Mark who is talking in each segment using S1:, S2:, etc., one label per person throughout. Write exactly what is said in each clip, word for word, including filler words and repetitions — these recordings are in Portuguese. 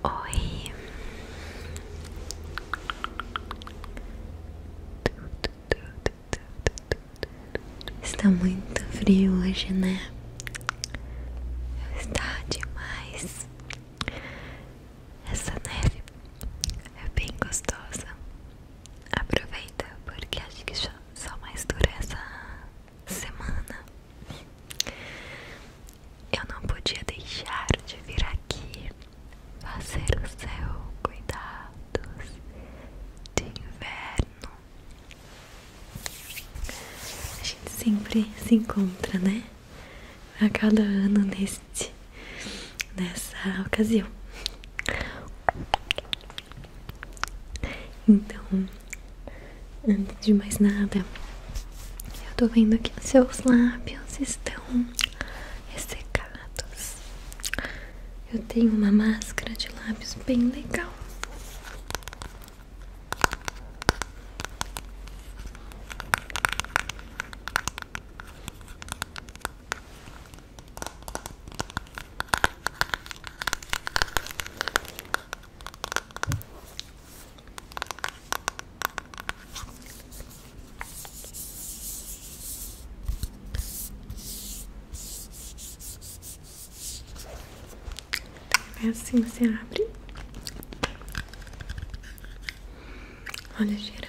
S1: Oi. Está muito frio hoje, né? Está demais. Essa neve é bem gostosa. Aproveita porque acho que só, só mais dura essa semana. Eu não podia deixar de vir aqui fazer o seu cuidados de inverno. A gente sempre se encontra, né? A cada ano neste, nessa ocasião. Então, antes de mais nada, eu tô vendo que os seus lábios estão ressecados. Eu tenho uma máscara de lábios bem legal. É assim, você abre. Olha, cheira.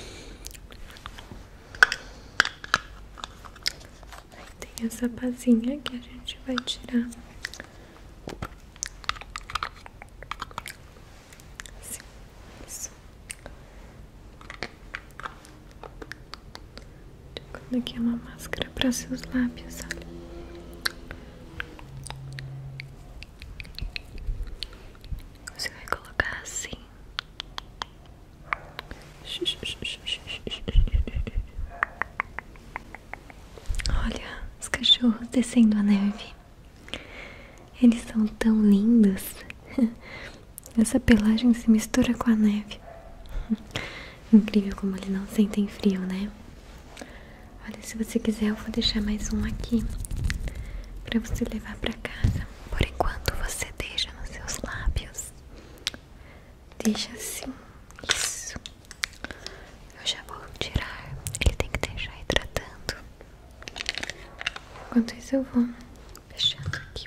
S1: Aí tem essa pazinha que a gente vai tirar. Assim, isso. Tô colocando aqui uma máscara para seus lábios, olha. Você vai colocar assim. Olha, os cachorros descendo a neve. Eles são tão lindos. Essa pelagem se mistura com a neve. Incrível como eles não sentem frio, né? Olha, se você quiser eu vou deixar mais um aqui pra você levar pra casa. Por enquanto você deixa nos seus lábios. Deixa assim. Isso. Eu já vou tirar. Ele tem que deixar hidratando. Enquanto isso eu vou fechando aqui.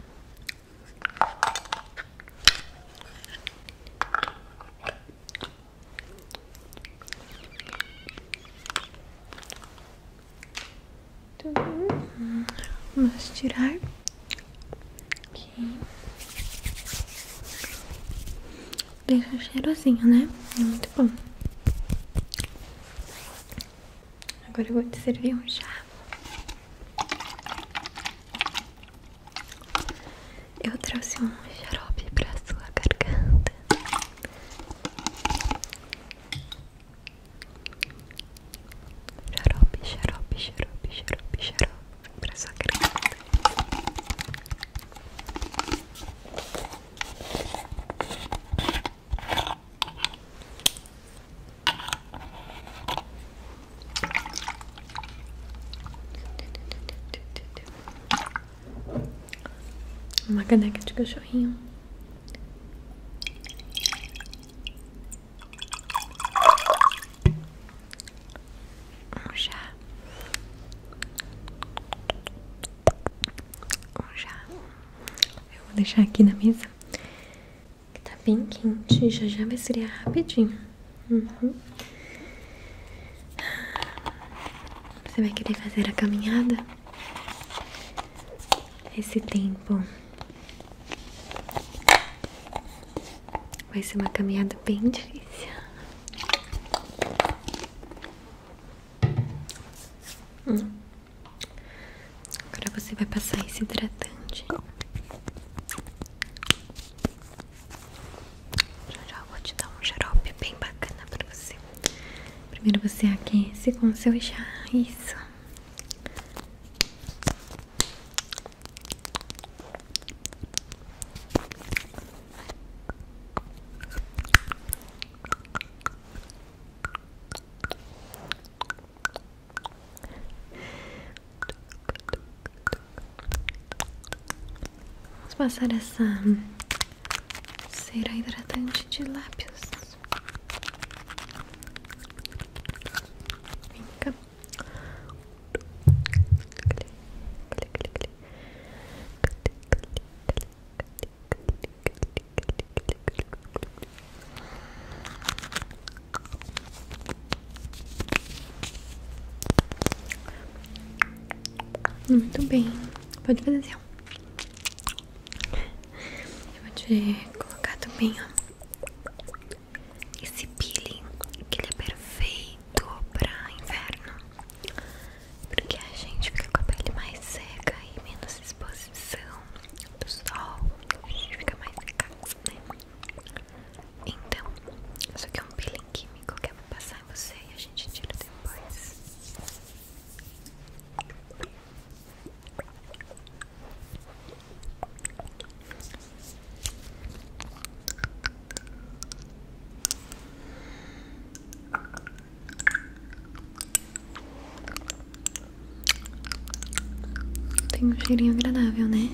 S1: Vamos tirar aqui. Deixa cheirosinho, né? É muito bom. Agora eu vou te servir um chá. Eu trouxe um xarope pra sua garganta. Xarope, xarope, xarope, xarope, xarope pra sua garganta. Uma caneca de cachorrinho. Um chá. Um chá. Eu vou deixar aqui na mesa, que tá bem quente. Já já vai esfriar rapidinho. Uhum. Você vai querer fazer a caminhada? Esse tempo vai ser uma caminhada bem difícil. Hum. Agora você vai passar esse hidratante. Já já eu vou te dar um xarope bem bacana pra você. Primeiro você aquece com o seu chá. Isso. Vamos passar essa cera hidratante de lábios. Vem cá. Muito bem, pode fazer assim, ó. Eu vou te colocar também, ó, esse peeling, que ele é perfeito pra inverno, porque a gente fica com a pele mais seca e menos exposição do sol, a gente fica mais secado, né? Então, isso aqui é um peeling químico que eu vou passar em você e a gente tira depois. Tem um cheirinho agradável, né?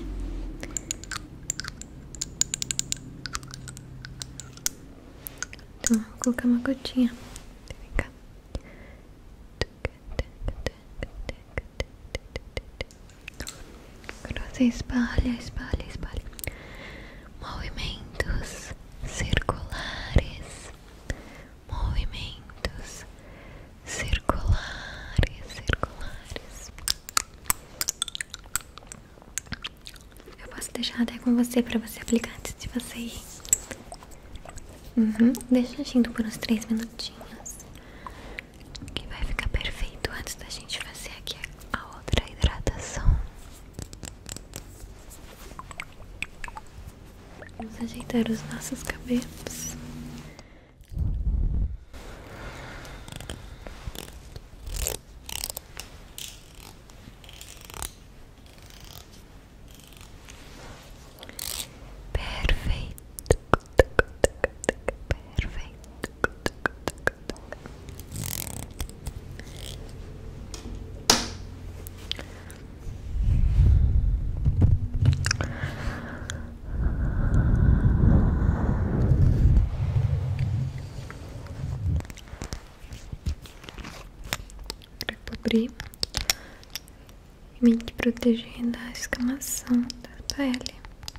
S1: Então, vou colocar uma gotinha. Vem cá. Agora você espalha, espalha, espalha. Movimentos circulares. Movimentos circulares, circulares. Eu posso deixar até com você pra você aplicar antes de você ir. Uhum. Deixa agindo por uns três minutinhos, que vai ficar perfeito antes da gente fazer aqui a outra hidratação. Vamos ajeitar os nossos cabelos. Perfeito. Perfeito. Para cobrir e me proteger da escamação da pele.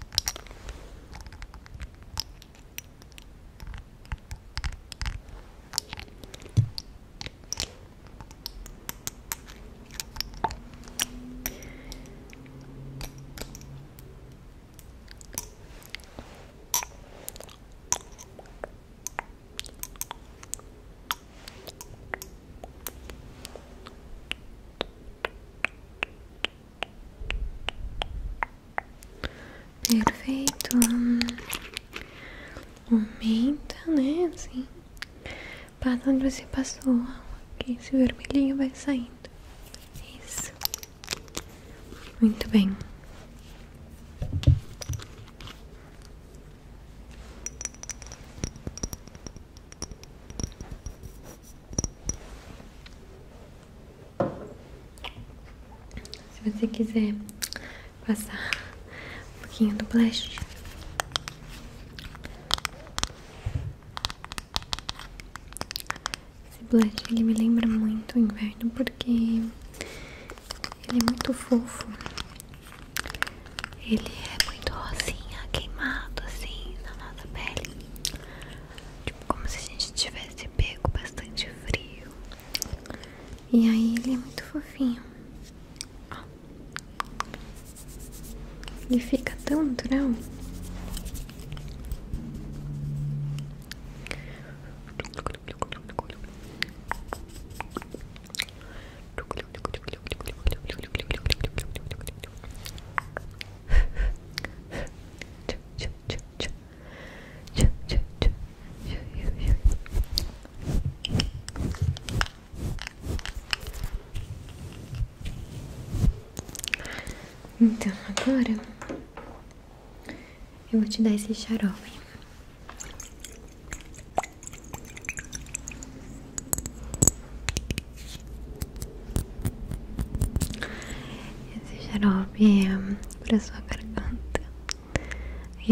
S1: Perfeito. Aumenta, né? Assim. Passa onde você passou. Aqui, esse vermelhinho vai saindo. Isso. Muito bem. Se você quiser passar um pouquinho do blush, esse blush ele me lembra muito o inverno porque ele é muito fofo. Ele é muito rosinha, queimado assim na nossa pele, tipo como se a gente tivesse pego bastante frio. E aí ele é muito fofinho. Ele fica tão natural. Então agora eu vou te dar esse xarope. Esse xarope é pra sua garganta.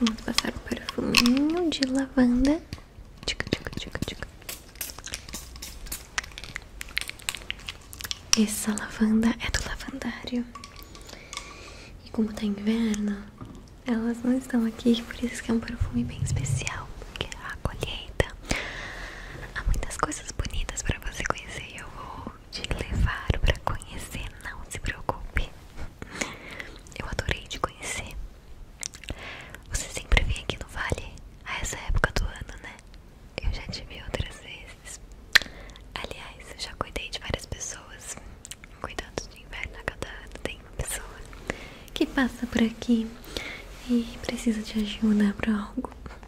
S1: Vamos passar o perfuminho de lavanda. Tchica, tchica, tchica, tchica. Essa lavanda é do lavandário. E como tá inverno, elas não estão aqui, por isso que é um perfume bem especial. Porque é a colheita. Há muitas coisas bonitas pra você conhecer e eu vou te levar pra conhecer, não se preocupe. Eu adorei te conhecer. Você sempre vem aqui no Vale a essa época do ano, né? Eu já te vi outras vezes. Aliás, eu já cuidei de várias pessoas. Cuidados de inverno, a cada ano tem uma pessoa que passa por aqui e precisa de ajuda pra algo.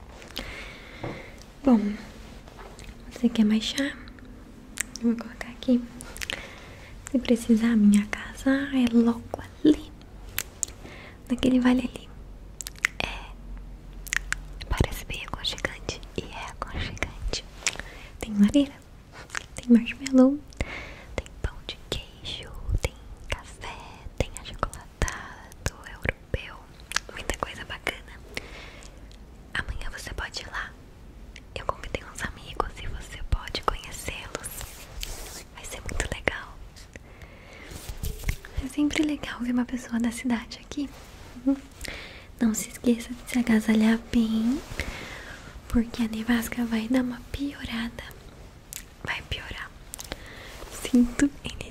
S1: Bom, você quer mais chá? Eu vou colocar aqui. Se precisar, minha casa é logo ali, naquele vale ali. É, parece bem aconchegante e é aconchegante. Tem lareira, tem marshmallow, tem pão de queijo, tem café, tem achocolatado europeu, muita coisa bacana. Amanhã você pode ir lá. Eu convidei uns amigos e você pode conhecê-los. Vai ser muito legal. É sempre legal ver uma pessoa da cidade aqui. Não se esqueça de se agasalhar bem, porque a nevasca vai dar uma piorada. Vai piorar. Sinto em